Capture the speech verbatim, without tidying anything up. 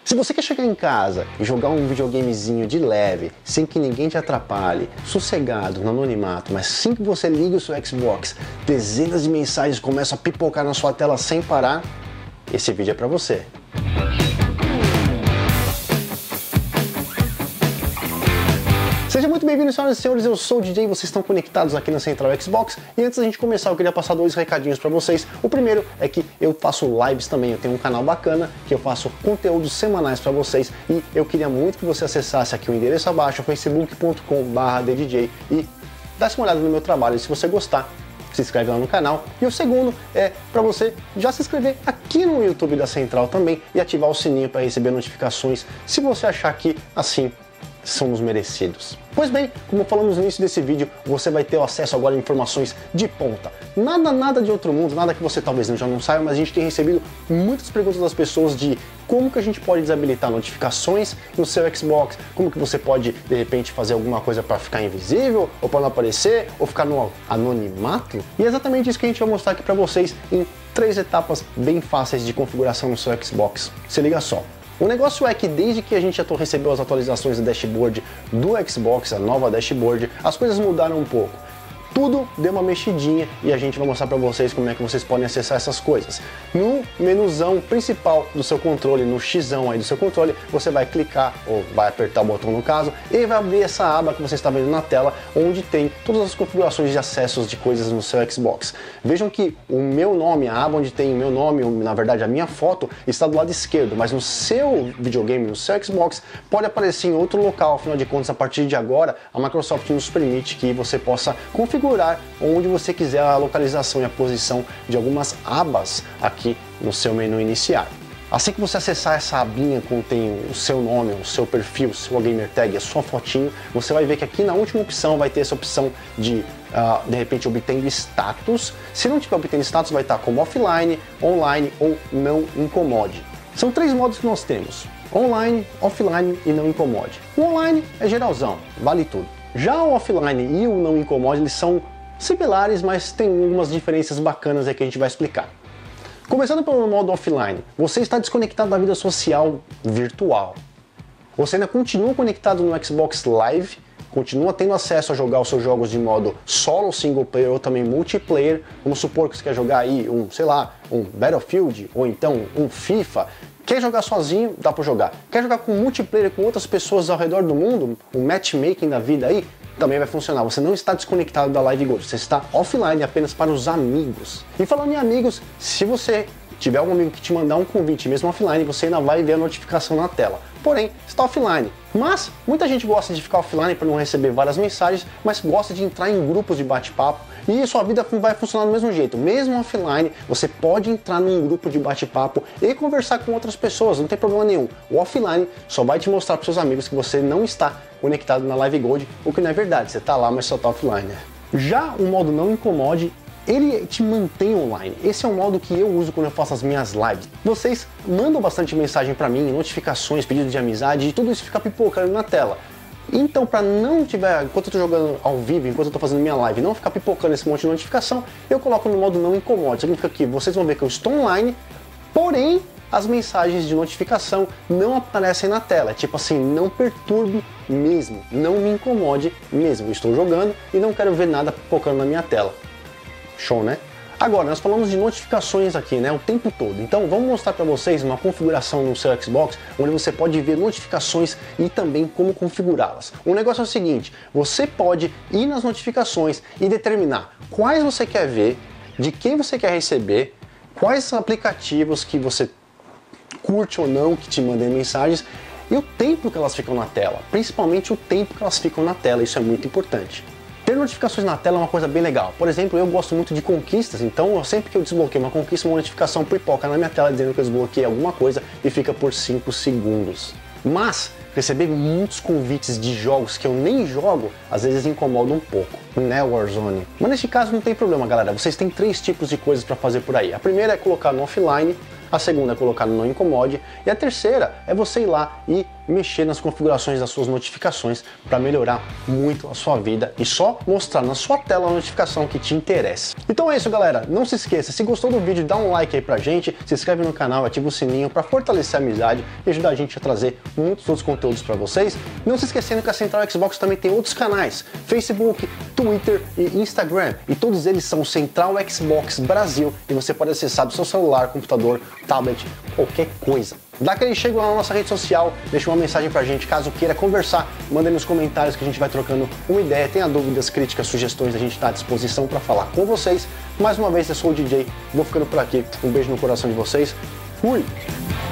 Se você quer chegar em casa e jogar um videogamezinho de leve, sem que ninguém te atrapalhe, sossegado, no anonimato, mas assim que você liga o seu Xbox, dezenas de mensagens começam a pipocar na sua tela sem parar, esse vídeo é pra você. Seja muito bem-vindo, senhoras e senhores, eu sou o D J e vocês estão conectados aqui na Central Xbox. E antes da gente começar, eu queria passar dois recadinhos para vocês. O primeiro é que eu faço lives também, eu tenho um canal bacana que eu faço conteúdos semanais para vocês. E eu queria muito que você acessasse aqui o endereço abaixo, facebook ponto com barra D D J, e desse uma olhada no meu trabalho. E se você gostar, se inscreve lá no canal. E o segundo é para você já se inscrever aqui no YouTube da Central também e ativar o sininho para receber notificações, se você achar que assim somos merecidos. Pois bem, como falamos no início desse vídeo, você vai ter acesso agora a informações de ponta. Nada, nada de outro mundo, nada que você talvez já não saiba, mas a gente tem recebido muitas perguntas das pessoas de como que a gente pode desabilitar notificações no seu Xbox, como que você pode, de repente, fazer alguma coisa para ficar invisível, ou para não aparecer, ou ficar no anonimato. E é exatamente isso que a gente vai mostrar aqui para vocês em três etapas bem fáceis de configuração no seu Xbox. Se liga só. O negócio é que desde que a gente já recebeu as atualizações do dashboard do Xbox, a nova dashboard, as coisas mudaram um pouco. Tudo deu uma mexidinha e a gente vai mostrar para vocês como é que vocês podem acessar essas coisas. No menuzão principal do seu controle, no xão aí do seu controle, você vai clicar, ou vai apertar o botão no caso, e vai abrir essa aba que você está vendo na tela, onde tem todas as configurações de acessos de coisas no seu Xbox. Vejam que o meu nome, a aba onde tem o meu nome, na verdade a minha foto, está do lado esquerdo, mas no seu videogame, no seu Xbox, pode aparecer em outro local. Afinal de contas, a partir de agora, a Microsoft nos permite que você possa configurar onde você quiser a localização e a posição de algumas abas aqui no seu menu inicial. Assim que você acessar essa abinha que contém o seu nome, o seu perfil, o seu gamer tag, a sua fotinho, você vai ver que aqui na última opção vai ter essa opção de, uh, de repente, obtendo status. Se não tiver obtendo status, vai estar como offline, online ou não incomode. São três modos que nós temos: online, offline e não incomode. O online é geralzão, vale tudo. Já o offline e o não incomode, eles são similares, mas tem algumas diferenças bacanas aí que a gente vai explicar. Começando pelo modo offline, você está desconectado da vida social virtual. Você ainda continua conectado no Xbox Live, continua tendo acesso a jogar os seus jogos de modo solo, single player ou também multiplayer. Vamos supor que você quer jogar aí um, sei lá, um Battlefield ou então um FIFA. Quer jogar sozinho? Dá pra jogar. Quer jogar com multiplayer com outras pessoas ao redor do mundo? Um matchmaking da vida aí? Também vai funcionar. Você não está desconectado da Live Gold, você está offline apenas para os amigos. E falando em amigos, se você tiver algum amigo que te mandar um convite mesmo offline, você ainda vai ver a notificação na tela. Porém, está offline. Mas muita gente gosta de ficar offline para não receber várias mensagens, mas gosta de entrar em grupos de bate-papo e sua vida vai funcionar do mesmo jeito. Mesmo offline, você pode entrar num grupo de bate-papo e conversar com outras pessoas, não tem problema nenhum. O offline só vai te mostrar para seus amigos que você não está conectado na Live Gold, o que não é verdade, você está lá, mas só está offline. Já o modo não incomode, ele te mantém online. Esse é o modo que eu uso quando eu faço as minhas lives. Vocês mandam bastante mensagem para mim, notificações, pedidos de amizade, e tudo isso fica pipocando na tela. Então, para não tiver, enquanto eu estou jogando ao vivo, enquanto eu estou fazendo minha live, não ficar pipocando esse monte de notificação, eu coloco no modo não incomode. Significa que vocês vão ver que eu estou online, porém as mensagens de notificação não aparecem na tela. Tipo assim, não perturbe mesmo, não me incomode mesmo. Eu estou jogando e não quero ver nada pipocando na minha tela. Show, né? Agora, nós falamos de notificações aqui, né, o tempo todo. Então, vamos mostrar para vocês uma configuração no seu Xbox, onde você pode ver notificações e também como configurá-las. O negócio é o seguinte, você pode ir nas notificações e determinar quais você quer ver, de quem você quer receber, quais aplicativos que você curte ou não, que te mandem mensagens, e o tempo que elas ficam na tela, principalmente o tempo que elas ficam na tela, isso é muito importante. Ter notificações na tela é uma coisa bem legal. Por exemplo, eu gosto muito de conquistas, então sempre que eu desbloqueio uma conquista, uma notificação pipoca na minha tela dizendo que eu desbloqueei alguma coisa e fica por cinco segundos. Mas receber muitos convites de jogos que eu nem jogo, às vezes incomoda um pouco, né, Warzone? Mas nesse caso não tem problema, galera. Vocês têm três tipos de coisas para fazer por aí. A primeira é colocar no offline, a segunda é colocar no não incomode, e a terceira é você ir lá e mexer nas configurações das suas notificações para melhorar muito a sua vida e só mostrar na sua tela a notificação que te interessa. Então é isso, galera. Não se esqueça, se gostou do vídeo, dá um like aí pra gente, se inscreve no canal, ativa o sininho para fortalecer a amizade e ajudar a gente a trazer muitos outros conteúdos para vocês. Não se esquecendo que a Central Xbox também tem outros canais, Facebook, Twitter e Instagram, e todos eles são Central Xbox Brasil, e você pode acessar do seu celular, computador, tablet, qualquer coisa. Dá aquele chego lá na nossa rede social, deixa uma mensagem pra gente, caso queira conversar, manda aí nos comentários que a gente vai trocando uma ideia, tenha dúvidas, críticas, sugestões, a gente está à disposição para falar com vocês. Mais uma vez, eu sou o D J, vou ficando por aqui, um beijo no coração de vocês, fui!